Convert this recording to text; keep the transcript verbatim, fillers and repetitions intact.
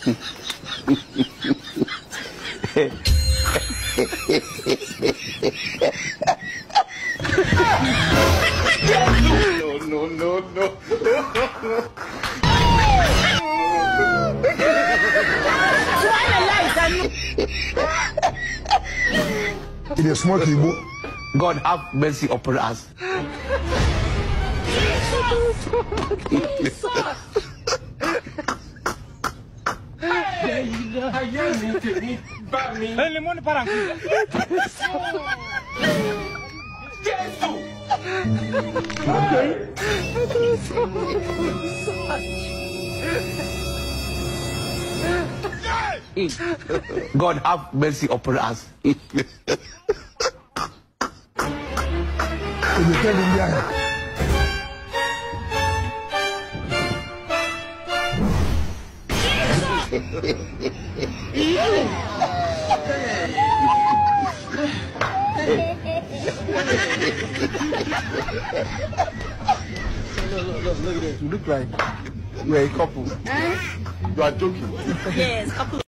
no, no, no, no. It is small people. God have mercy upon us. God have mercy upon us. Look, look, look, look at this. You look like you're a couple. You are joking. Yes, couple.